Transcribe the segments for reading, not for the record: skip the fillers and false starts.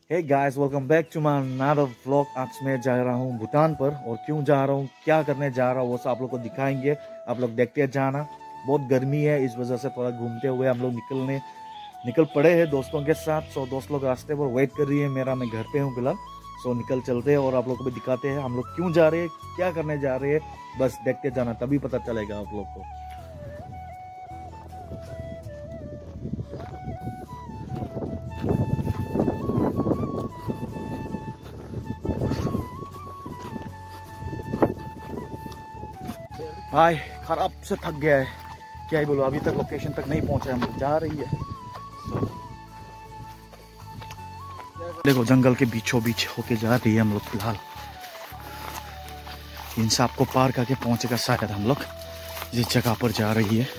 Hey guys, welcome back to my another vlog. आज मैं जा रहा हूँ भूटान पर, और क्यों जा रहा हूँ, क्या करने जा रहा हूँ, वो सब आप लोग को दिखाएंगे। आप लोग देखते जाना। बहुत गर्मी है, इस वजह से थोड़ा घूमते हुए हम लोग निकल पड़े हैं दोस्तों के साथ। सो दोस्त लोग रास्ते पर वेट कर रही है मेरा, मैं घर पे हूँ फिलहाल। सो निकल चलते हैं और आप लोग को भी दिखाते हैं हम लोग क्यों जा रहे हैं, क्या करने जा रहे हैं। बस देखते जाना, तभी पता चलेगा आप लोग को। भाई खराब से थक गया है, क्या ही बोलो। अभी तक लोकेशन तक नहीं पहुंचे, हम लोग जा रही है। देखो जंगल के बीचों बीच होके जा रही है हम लोग फिलहाल। इन सब को पार करके पहुंचेगा शायद हम लोग जिस जगह पर जा रही है।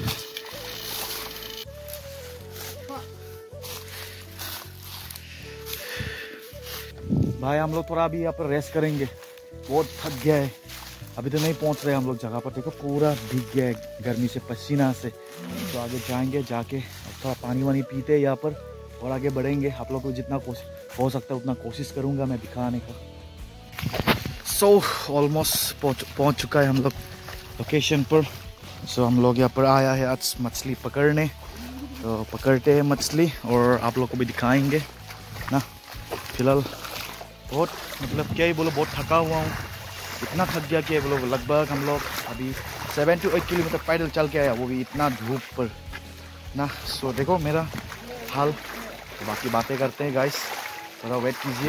भाई हम लोग थोड़ा अभी यहाँ पर रेस्ट करेंगे, बहुत थक गया है। अभी तो नहीं पहुंच रहे हम लोग जगह पर। देखो पूरा भीग गया है गर्मी से, पसीना से। तो आगे जाएंगे, जाके थोड़ा पानी वानी पीते हैं यहाँ पर और आगे बढ़ेंगे। आप लोग को जितना हो सकता है उतना कोशिश करूँगा मैं दिखाने का। सो ऑलमोस्ट पहुँच चुका है हम लोग लोकेशन पर। सो हम लोग यहाँ पर आया है आज मछली पकड़ने। तो पकड़ते हैं मछली और आप लोग को भी दिखाएंगे ना। फिलहाल बहुत मतलब क्या ही बोलो, बहुत थका हुआ हूँ। इतना थक गया कि बोलो लगभग हम लोग अभी 7 to 8 किलोमीटर पैदल चल के आया, वो भी इतना धूप पर ना। सो देखो मेरा हाल। तो बाकी बातें करते हैं गाइस, थोड़ा वेट कीजिए।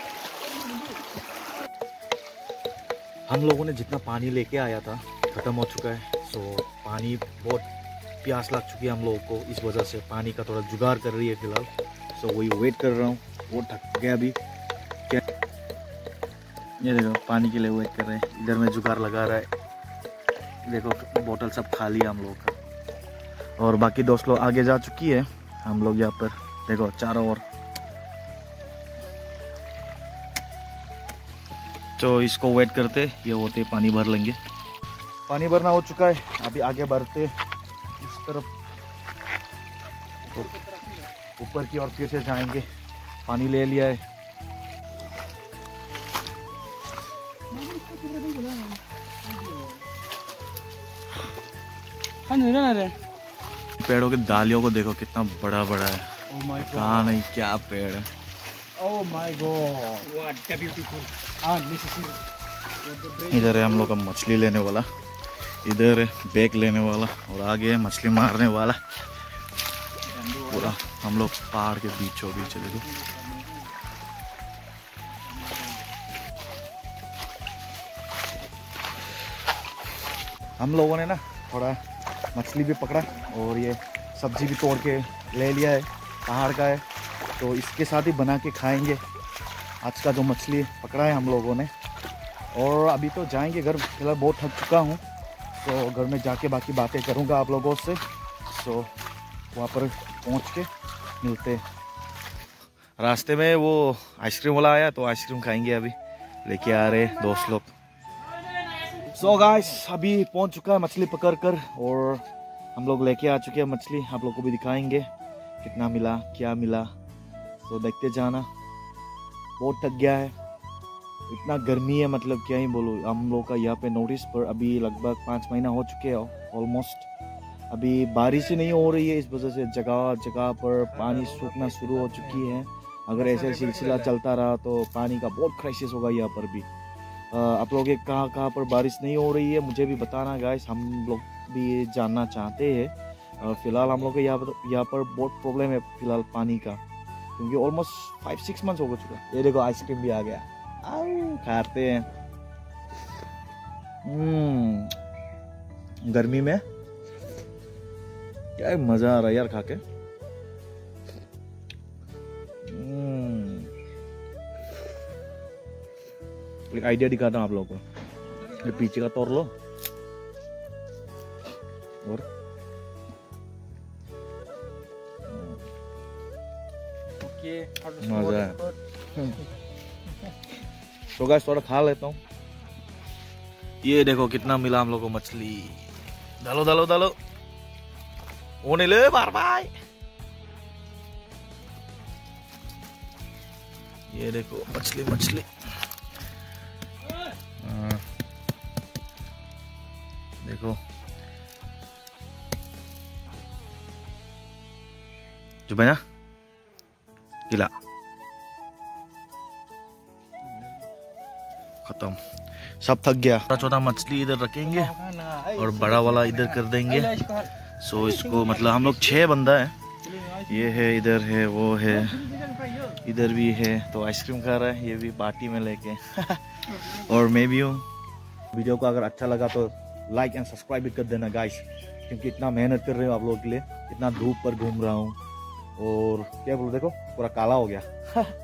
हम लोगों ने जितना पानी लेके आया था ख़त्म हो चुका है। सो पानी बहुत प्यास लग चुकी है हम लोगों को, इस वजह से पानी का थोड़ा जुगाड़ कर रही है फिलहाल। सो वही वेट कर रहा हूँ, बहुत थक गया अभी। क्या ये देखो पानी के लिए वेट कर रहे हैं। इधर में जुगाड़ लगा रहा है। देखो बोतल सब खाली है हम लोगों का, और बाकी दोस्त लोग आगे जा चुकी है। हम लोग यहाँ पर देखो चारों ओर। तो इसको वेट करते ये होते पानी भर लेंगे। पानी भरना हो चुका है, अभी आगे बढ़ते इस तरफ। तो ऊपर की ओर फिर से जाएंगे। पानी ले लिया है। पेड़ों के डालियों को देखो कितना बड़ा बड़ा है। कहाँ नहीं क्या पेड़ है। Oh my God! What a beautiful! इधर है हम लोग का मछली लेने वाला, इधर है बैग लेने वाला, और आगे है मछली मारने वाला। पूरा हम लोग पहाड़ के बीचों बीच देखो। हम लोगों ने ना थोड़ा मछली भी पकड़ा और ये सब्जी भी तोड़ के ले लिया है, पहाड़ का है। तो इसके साथ ही बना के खाएंगे आज का जो मछली पकड़ा है हम लोगों ने। और अभी तो जाएंगे घर, फिलहाल बहुत थक चुका हूँ। तो घर में जाके बाकी बातें करूँगा आप लोगों से। सो वहाँ पर पहुँच के मिलते। रास्ते में वो आइसक्रीम वाला आया तो आइसक्रीम खाएंगे, अभी लेके आ रहे दोस्त लोग। सो गाइस अभी पहुँच चुका है मछली पकड़ कर, और हम लोग लेके आ चुके हैं मछली। आप लोग को भी दिखाएंगे कितना मिला, क्या मिला। तो देखते जाना। बहुत थक गया है, इतना गर्मी है, मतलब क्या ही बोलूँ। हम लोग का यहाँ पे नोटिस पर अभी लगभग 5 महीना हो चुके हैं ऑलमोस्ट। अभी बारिश ही नहीं हो रही है, इस वजह से जगह जगह पर पानी सूखना शुरू हो चुकी है। अगर ऐसे सिलसिला चलता रहा तो पानी का बहुत क्राइसिस होगा यहाँ पर भी। आप लोग कहाँ पर बारिश नहीं हो रही है मुझे भी बताना गाइस, हम लोग भी जानना चाहते हैं। फिलहाल हम लोग के यहाँ पर बहुत प्रॉब्लम है फिलहाल पानी का, क्योंकि ऑलमोस्ट 5-6 मंथ्स हो चुका है। ये देखो आइसक्रीम भी आ गया, खाते हैं। गर्मी में क्या मजा आ रहा है यार खा के। एक आइडिया दिखाता हूँ आप लोगों को। ये पीछे का तोड़ लो और मजा है। तो गाइस थोड़ा खा लेता हूँ। ये देखो कितना मिला हम लोग को मछली। डालो डालो डालो, होने ले बार बार। ये देखो मछली मछली। देखो जो बना गिला खत्म, सब थक गया। छोटा छोटा मछली इधर रखेंगे और बड़ा वाला इधर कर देंगे। सो इसको मतलब हम लोग 6 बंदा है, ये है, इधर है, वो है, इधर भी है। तो आइसक्रीम खा रहा है ये भी पार्टी में लेके और मैं भी हूँ। वीडियो को अगर अच्छा लगा तो लाइक एंड सब्सक्राइब भी कर देना गाइस, क्योंकि इतना मेहनत कर रहे हो आप लोगों के लिए, इतना धूप पर घूम रहा हूँ और क्या बोलूं, देखो पूरा काला हो गया